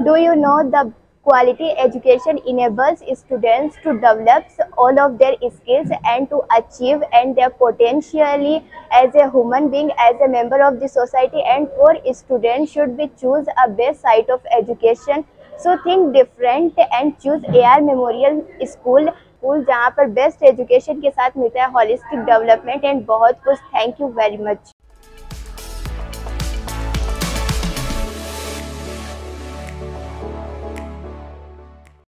Do you know the quality education enables students to develop all of their skills and to achieve and their potentially as a human being, as a member of the society. And for students should be choose a best site of education. So think different and choose AR Memorial School जहाँ पर best education के साथ मिलता है holistic development and बहुत कुछ। Thank you very much.